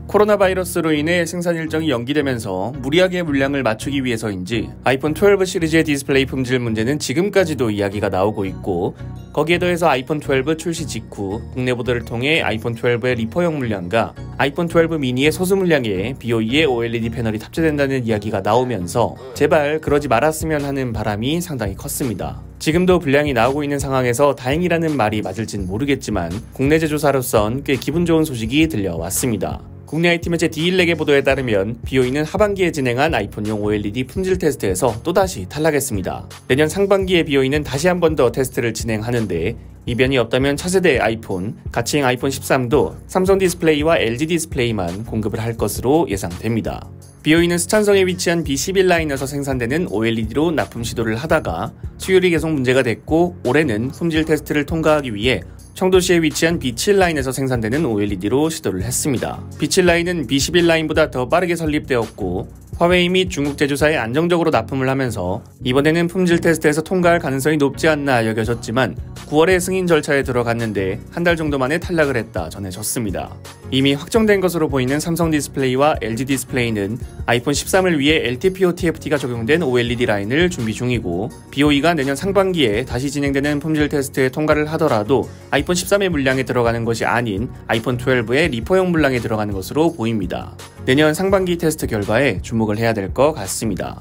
코로나 바이러스로 인해 생산 일정이 연기되면서 무리하게 물량을 맞추기 위해서인지 아이폰 12 시리즈의 디스플레이 품질 문제는 지금까지도 이야기가 나오고 있고, 거기에 더해서 아이폰 12 출시 직후 국내 보도를 통해 아이폰 12의 리퍼형 물량과 아이폰 12 미니의 소수 물량에 BOE의 OLED 패널이 탑재된다는 이야기가 나오면서 제발 그러지 말았으면 하는 바람이 상당히 컸습니다. 지금도 불량이 나오고 있는 상황에서 다행이라는 말이 맞을진 모르겠지만 국내 제조사로선 꽤 기분 좋은 소식이 들려왔습니다. 국내 IT 매체 D1렉의 보도에 따르면 BOE는 하반기에 진행한 아이폰용 OLED 품질 테스트에서 또다시 탈락했습니다. 내년 상반기에 BOE는 다시 한 번 더 테스트를 진행하는데, 이변이 없다면 차세대 아이폰, 가칭 아이폰 13도 삼성 디스플레이와 LG 디스플레이만 공급을 할 것으로 예상됩니다. BOE는 스촨성에 위치한 B11 라인에서 생산되는 OLED로 납품 시도를 하다가 수율이 계속 문제가 됐고, 올해는 품질 테스트를 통과하기 위해 청도시에 위치한 B7 라인에서 생산되는 OLED로 시도를 했습니다. B7 라인은 B11 라인보다 더 빠르게 설립되었고, 화웨이 및 중국 제조사에 안정적으로 납품을 하면서 이번에는 품질 테스트에서 통과할 가능성이 높지 않나 여겨졌지만 9월에 승인 절차에 들어갔는데 한 달 정도 만에 탈락을 했다 전해졌습니다. 이미 확정된 것으로 보이는 삼성 디스플레이와 LG 디스플레이는 아이폰 13을 위해 LTPO TFT가 적용된 OLED 라인을 준비 중이고, BOE가 내년 상반기에 다시 진행되는 품질 테스트에 통과를 하더라도 아이폰 13의 물량에 들어가는 것이 아닌 아이폰 12의 리퍼형 물량에 들어가는 것으로 보입니다. 내년 상반기 테스트 결과에 주목을 해야 될 것 같습니다.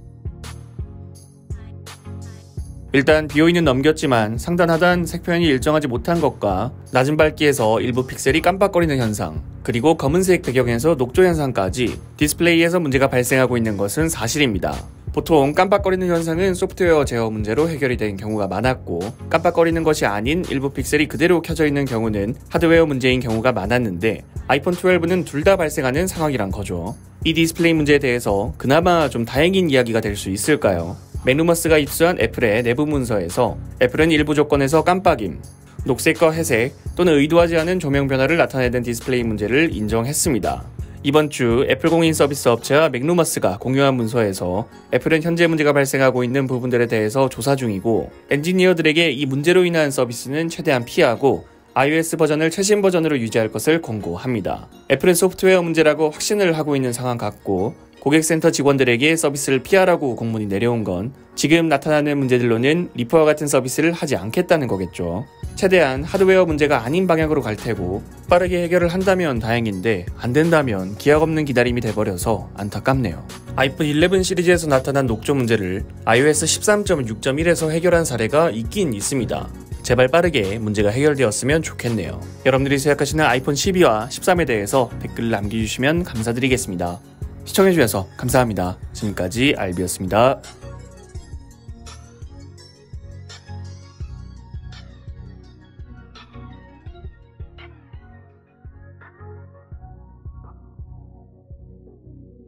일단 BOE는 넘겼지만 상단 하단 색표현이 일정하지 못한 것과 낮은 밝기에서 일부 픽셀이 깜빡거리는 현상, 그리고 검은색 배경에서 녹조 현상까지 디스플레이에서 문제가 발생하고 있는 것은 사실입니다. 보통 깜빡거리는 현상은 소프트웨어 제어 문제로 해결이 된 경우가 많았고, 깜빡거리는 것이 아닌 일부 픽셀이 그대로 켜져 있는 경우는 하드웨어 문제인 경우가 많았는데, 아이폰 12는 둘 다 발생하는 상황이란 거죠. 이 디스플레이 문제에 대해서 그나마 좀 다행인 이야기가 될 수 있을까요? 맥루머스가 입수한 애플의 내부 문서에서 애플은 일부 조건에서 깜빡임, 녹색과 회색 또는 의도하지 않은 조명 변화를 나타내는 디스플레이 문제를 인정했습니다. 이번 주 애플 공인 서비스 업체와 맥루머스가 공유한 문서에서 애플은 현재 문제가 발생하고 있는 부분들에 대해서 조사 중이고, 엔지니어들에게 이 문제로 인한 서비스는 최대한 피하고 iOS 버전을 최신 버전으로 유지할 것을 권고합니다. 애플은 소프트웨어 문제라고 확신을 하고 있는 상황 같고, 고객센터 직원들에게 서비스를 피하라고 공문이 내려온 건 지금 나타나는 문제들로는 리퍼와 같은 서비스를 하지 않겠다는 거겠죠. 최대한 하드웨어 문제가 아닌 방향으로 갈 테고, 빠르게 해결을 한다면 다행인데 안 된다면 기약 없는 기다림이 돼버려서 안타깝네요. 아이폰 11 시리즈에서 나타난 녹조 문제를 iOS 13.6.1에서 해결한 사례가 있긴 있습니다. 제발 빠르게 문제가 해결되었으면 좋겠네요. 여러분들이 생각하시는 아이폰 12와 13에 대해서 댓글을 남겨주시면 감사드리겠습니다. 시청해주셔서 감사합니다. 지금까지 알비였습니다.